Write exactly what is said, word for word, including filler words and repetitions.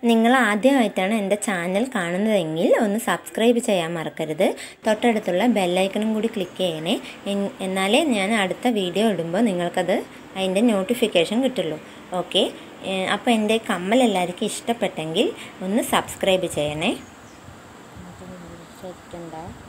നിങ്ങൾ ആദ്യമായിട്ടാണ് എൻ്റെ ചാനൽ കാണുന്നതെങ്കിൽ ഒന്ന് സബ്സ്ക്രൈബ് ചെയ്യാൻ മറക്കരുത്. തൊട്ടടുത്തുള്ള ബെല്ലൈക്കണും കൂടി ക്ലിക്ക് ചെയ്യണേ. എന്നാലേ ഞാൻ അടുത്ത വീഡിയോ ഇടുമ്പോൾ നിങ്ങൾക്കത് അതിൻ്റെ നോട്ടിഫിക്കേഷൻ കിട്ടുള്ളൂ. ഓക്കെ, അപ്പോൾ എൻ്റെ കമ്മൽ എല്ലാവർക്കും ഇഷ്ടപ്പെട്ടെങ്കിൽ ഒന്ന് സബ്സ്ക്രൈബ് ചെയ്യണേ. സെറ്റുണ്ടോ?